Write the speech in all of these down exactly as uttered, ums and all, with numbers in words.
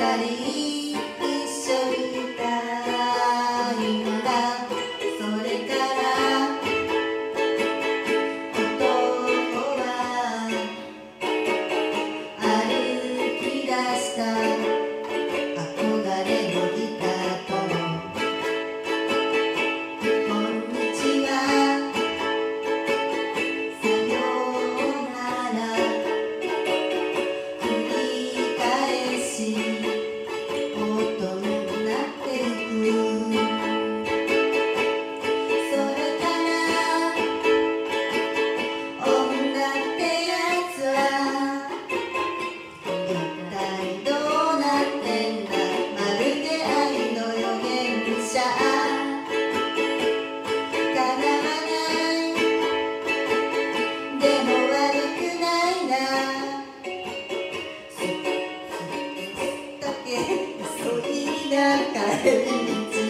り一緒にいたいのだ。それから男は歩き出した。憧れのギターとこんにちはさようなら繰り返し音になってゆく。それから女ってやつは一体どうなってんだ。まるで愛の予言者。叶わないでも悪くないな。すっとけ急いだ帰り道。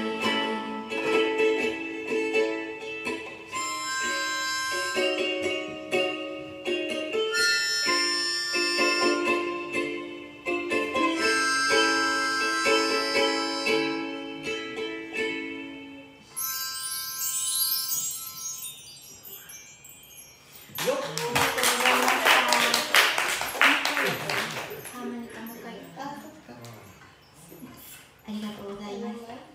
よっ、ありがとうございました。ハーモニカもう一回。 ありがとうございました。